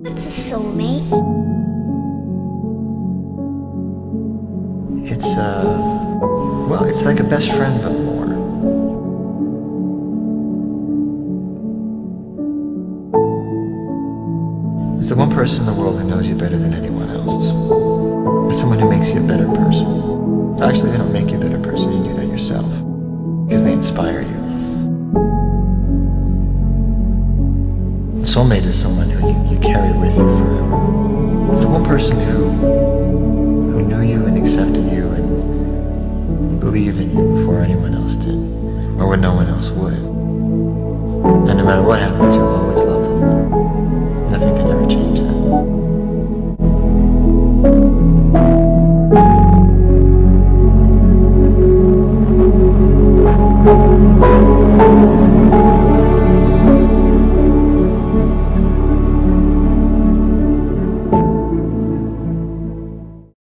What's a soulmate? Well, it's like a best friend, but more. It's the one person in the world who knows you better than anyone else. It's someone who makes you a better person. Actually, they don't make you a better person, you do that yourself. Because they inspire you. A soulmate is someone who you carry with you forever. It's the one person who knew you and accepted you and believed in you before anyone else did, or when no one else would. And no matter what happens, you'll always love them.